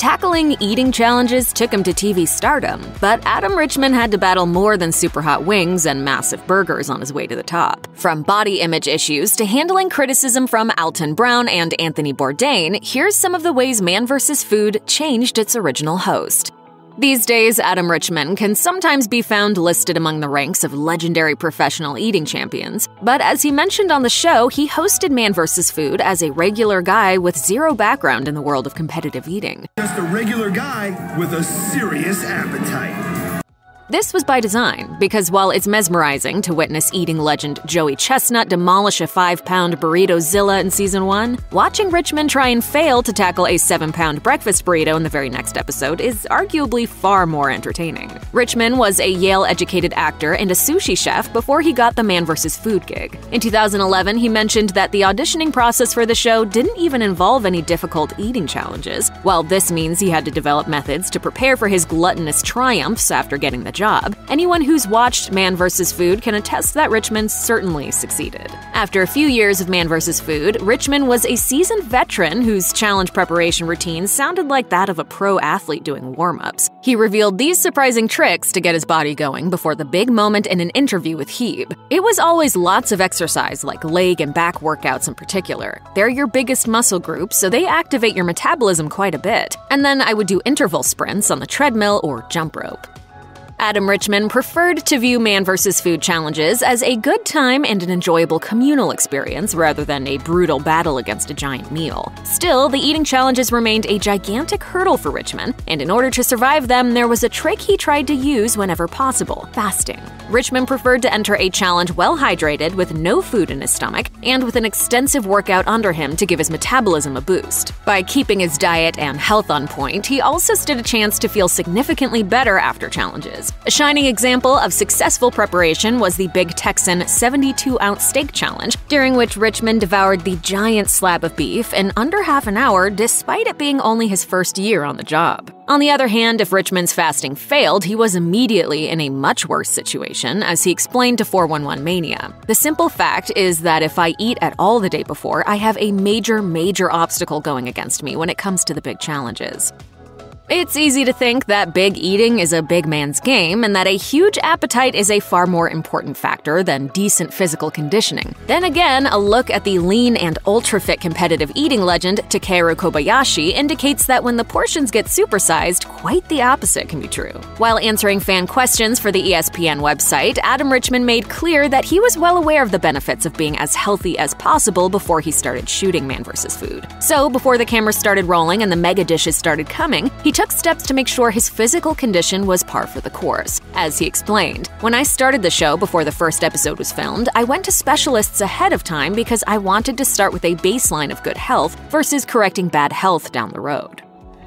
Tackling eating challenges took him to TV stardom, but Adam Richman had to battle more than super hot wings and massive burgers on his way to the top. From body image issues to handling criticism from Alton Brown and Anthony Bourdain, here's some of the ways Man vs. Food changed its original host. These days, Adam Richman can sometimes be found listed among the ranks of legendary professional eating champions. But as he mentioned on the show, he hosted Man vs. Food as a regular guy with zero background in the world of competitive eating. Just a regular guy with a serious appetite. This was by design, because while it's mesmerizing to witness eating legend Joey Chestnut demolish a 5-pound burrito-zilla in Season 1, watching Richman try and fail to tackle a 7-pound breakfast burrito in the very next episode is arguably far more entertaining. Richman was a Yale-educated actor and a sushi chef before he got the Man vs. Food gig. In 2011, he mentioned that the auditioning process for the show didn't even involve any difficult eating challenges. While this means he had to develop methods to prepare for his gluttonous triumphs after getting the job, anyone who's watched Man vs. Food can attest that Richman certainly succeeded. After a few years of Man vs. Food, Richman was a seasoned veteran whose challenge preparation routine sounded like that of a pro athlete doing warm-ups. He revealed these surprising tricks to get his body going before the big moment in an interview with Hebe. It was always lots of exercise, like leg and back workouts in particular. They're your biggest muscle groups, so they activate your metabolism quite a bit. And then I would do interval sprints on the treadmill or jump rope. Adam Richman preferred to view Man vs. Food challenges as a good time and an enjoyable communal experience rather than a brutal battle against a giant meal. Still, the eating challenges remained a gigantic hurdle for Richman, and in order to survive them, there was a trick he tried to use whenever possible: fasting. Richman preferred to enter a challenge well-hydrated with no food in his stomach and with an extensive workout under him to give his metabolism a boost. By keeping his diet and health on point, he also stood a chance to feel significantly better after challenges. A shining example of successful preparation was the Big Texan 72-ounce steak challenge, during which Richman devoured the giant slab of beef in under half an hour despite it being only his first year on the job. On the other hand, if Richman's fasting failed, he was immediately in a much worse situation, as he explained to 411 Mania. The simple fact is that if I eat at all the day before, I have a major obstacle going against me when it comes to the big challenges. It's easy to think that big eating is a big man's game and that a huge appetite is a far more important factor than decent physical conditioning. Then again, a look at the lean and ultra-fit competitive eating legend Takeru Kobayashi indicates that when the portions get supersized, quite the opposite can be true. While answering fan questions for the ESPN website, Adam Richman made clear that he was well aware of the benefits of being as healthy as possible before he started shooting Man vs. Food. So, before the cameras started rolling and the mega dishes started coming, he took steps to make sure his physical condition was par for the course. As he explained, "When I started the show before the first episode was filmed, I went to specialists ahead of time because I wanted to start with a baseline of good health versus correcting bad health down the road."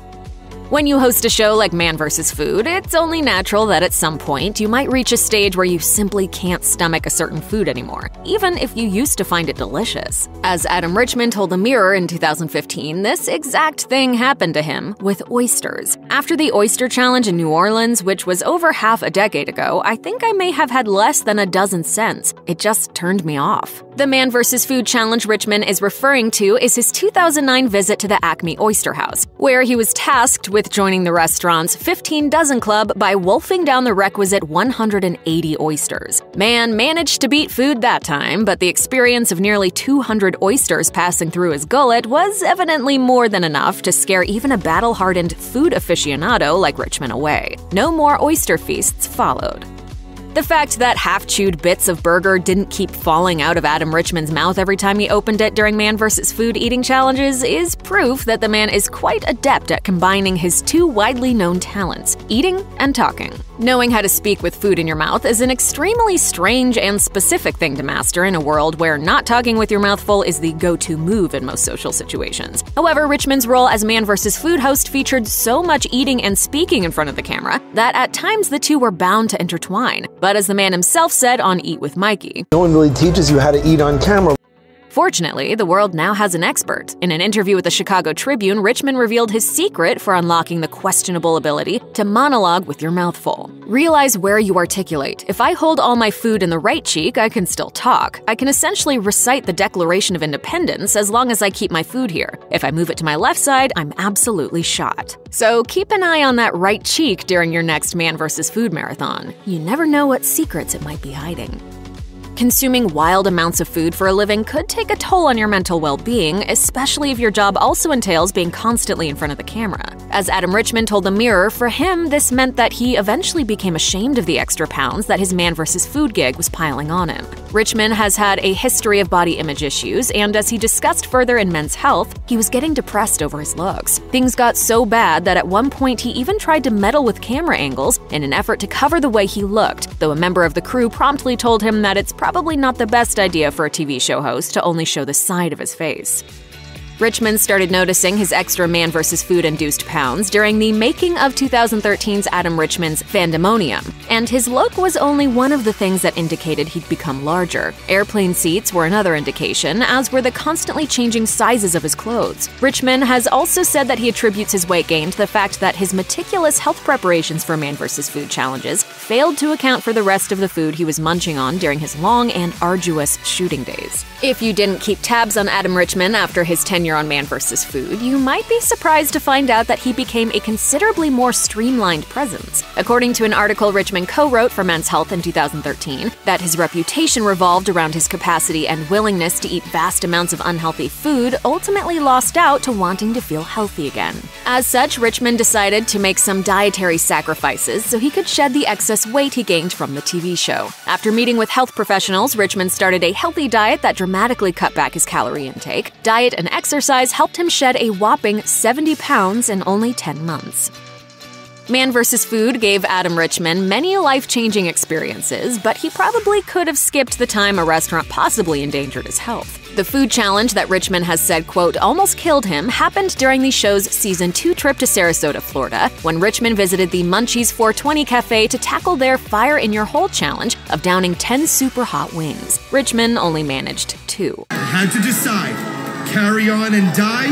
When you host a show like Man vs. Food, it's only natural that at some point you might reach a stage where you simply can't stomach a certain food anymore, even if you used to find it delicious. As Adam Richman told The Mirror in 2015, this exact thing happened to him with oysters. After the oyster challenge in New Orleans, which was over half a decade ago, I think I may have had less than a dozen cents. It just turned me off. The Man vs. Food challenge Richman is referring to is his 2009 visit to the Acme Oyster House, where he was tasked with joining the restaurant's 15 Dozen Club by wolfing down the requisite 180 oysters. Man managed to beat food that time, but the experience of nearly 200 oysters passing through his gullet was evidently more than enough to scare even a battle-hardened food aficionado like Richman away. No more oyster feasts followed. The fact that half-chewed bits of burger didn't keep falling out of Adam Richman's mouth every time he opened it during Man vs. Food eating challenges is proof that the man is quite adept at combining his two widely known talents, eating and talking. Knowing how to speak with food in your mouth is an extremely strange and specific thing to master in a world where not talking with your mouth full is the go-to move in most social situations. However, Richman's role as Man vs. Food host featured so much eating and speaking in front of the camera that at times the two were bound to intertwine. But as the man himself said on Eat with Mikey, "No one really teaches you how to eat on camera." Fortunately, the world now has an expert. In an interview with the Chicago Tribune, Richman revealed his secret for unlocking the questionable ability to monologue with your mouth full. Realize where you articulate. If I hold all my food in the right cheek, I can still talk. I can essentially recite the Declaration of Independence as long as I keep my food here. If I move it to my left side, I'm absolutely shot. So keep an eye on that right cheek during your next Man vs. Food marathon. You never know what secrets it might be hiding. Consuming wild amounts of food for a living could take a toll on your mental well-being, especially if your job also entails being constantly in front of the camera. As Adam Richman told The Mirror, for him, this meant that he eventually became ashamed of the extra pounds that his Man vs. Food gig was piling on him. Richman has had a history of body image issues, and as he discussed further in Men's Health, he was getting depressed over his looks. Things got so bad that at one point he even tried to meddle with camera angles in an effort to cover the way he looked, though a member of the crew promptly told him that it's probably not the best idea for a TV show host to only show the side of his face. Richman started noticing his extra Man vs. Food-induced pounds during the making of 2013's Adam Richman's Fandemonium, and his look was only one of the things that indicated he'd become larger. Airplane seats were another indication, as were the constantly changing sizes of his clothes. Richman has also said that he attributes his weight gain to the fact that his meticulous health preparations for Man vs. Food challenges failed to account for the rest of the food he was munching on during his long and arduous shooting days. If you didn't keep tabs on Adam Richman after his tenure on Man vs. Food, you might be surprised to find out that he became a considerably more streamlined presence. According to an article Richman co-wrote for Men's Health in 2013, that his reputation revolved around his capacity and willingness to eat vast amounts of unhealthy food ultimately lost out to wanting to feel healthy again. As such, Richman decided to make some dietary sacrifices so he could shed the excess weight he gained from the TV show. After meeting with health professionals, Richman started a healthy diet that dramatically cut back his calorie intake. Diet and exercise helped him shed a whopping 70 pounds in only 10 months. Man vs. Food gave Adam Richman many life-changing experiences, but he probably could have skipped the time a restaurant possibly endangered his health. The food challenge that Richman has said, quote, almost killed him happened during the show's Season 2 trip to Sarasota, Florida, when Richman visited the Munchies 420 Cafe to tackle their Fire in Your Hole challenge of downing 10 super hot wings. Richman only managed 2. I had to decide, carry on and die,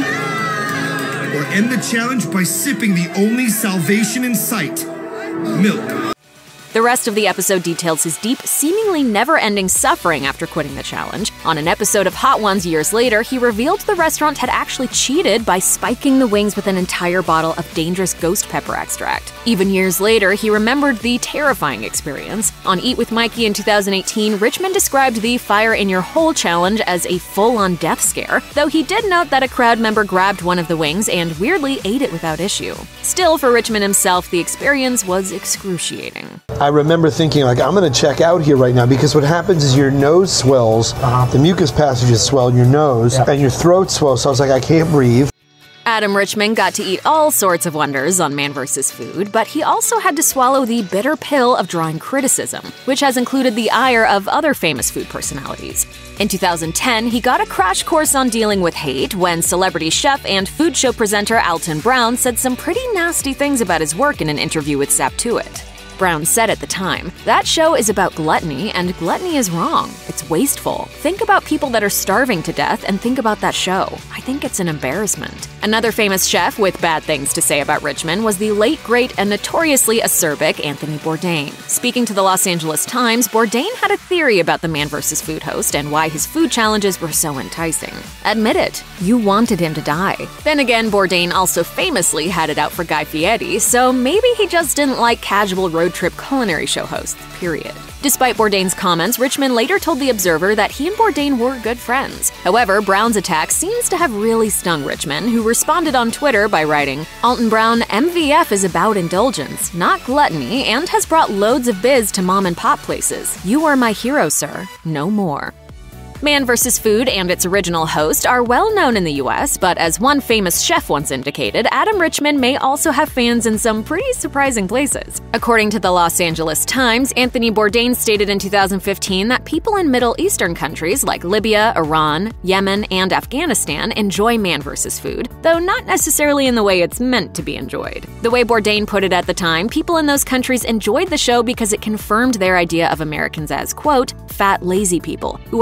or end the challenge by sipping the only salvation in sight, milk. The rest of the episode details his deep, seemingly never-ending suffering after quitting the challenge. On an episode of Hot Ones years later, he revealed the restaurant had actually cheated by spiking the wings with an entire bottle of dangerous ghost pepper extract. Even years later, he remembered the terrifying experience. On Eat with Mikey in 2018, Richman described the Fire in Your Hole challenge as a full-on death scare, though he did note that a crowd member grabbed one of the wings and weirdly ate it without issue. Still, for Richman himself, the experience was excruciating. I remember thinking, like, I'm going to check out here right now, because what happens is your nose swells, the mucus passages swell in your nose, and your throat swells, so I was like, I can't breathe. Adam Richman got to eat all sorts of wonders on Man vs. Food, but he also had to swallow the bitter pill of drawing criticism, which has included the ire of other famous food personalities. In 2010, he got a crash course on dealing with hate when celebrity chef and food show presenter Alton Brown said some pretty nasty things about his work in an interview with Saptuit. Brown said at the time, "That show is about gluttony, and gluttony is wrong. It's wasteful. Think about people that are starving to death and think about that show. I think it's an embarrassment." Another famous chef with bad things to say about Richman was the late, great, and notoriously acerbic Anthony Bourdain. Speaking to the Los Angeles Times, Bourdain had a theory about the Man vs. Food host and why his food challenges were so enticing. Admit it, you wanted him to die. Then again, Bourdain also famously had it out for Guy Fieri, so maybe he just didn't like casual road trip culinary show hosts, period. Despite Bourdain's comments, Richman later told The Observer that he and Bourdain were good friends. However, Brown's attack seems to have really stung Richman, who responded on Twitter by writing, "Alton Brown, MVF is about indulgence, not gluttony, and has brought loads of biz to mom-and-pop places. You are my hero, sir. No more." Man vs. Food and its original host are well known in the US, but as one famous chef once indicated, Adam Richman may also have fans in some pretty surprising places. According to the Los Angeles Times, Anthony Bourdain stated in 2015 that people in Middle Eastern countries like Libya, Iran, Yemen, and Afghanistan enjoy Man vs. Food, though not necessarily in the way it's meant to be enjoyed. The way Bourdain put it at the time, people in those countries enjoyed the show because it confirmed their idea of Americans as, quote, fat, lazy people, who are also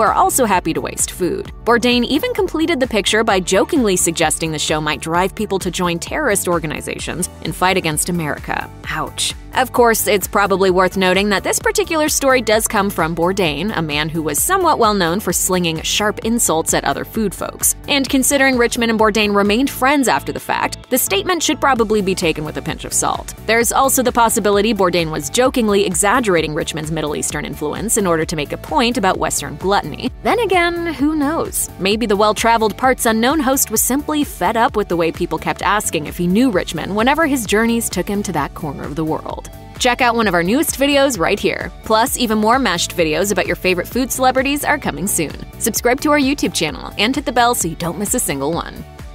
happy to waste food. Bourdain even completed the picture by jokingly suggesting the show might drive people to join terrorist organizations and fight against America. Ouch. Of course, it's probably worth noting that this particular story does come from Bourdain, a man who was somewhat well known for slinging sharp insults at other food folks. And considering Richmond and Bourdain remained friends after the fact, the statement should probably be taken with a pinch of salt. There's also the possibility Bourdain was jokingly exaggerating Richmond's Middle Eastern influence in order to make a point about Western gluttony. Then again, who knows? Maybe the well-traveled parts unknown host was simply fed up with the way people kept asking if he knew Richmond whenever his journeys took him to that corner of the world. Check out one of our newest videos right here. Plus, even more Mashed videos about your favorite food celebrities are coming soon. Subscribe to our YouTube channel and hit the bell so you don't miss a single one.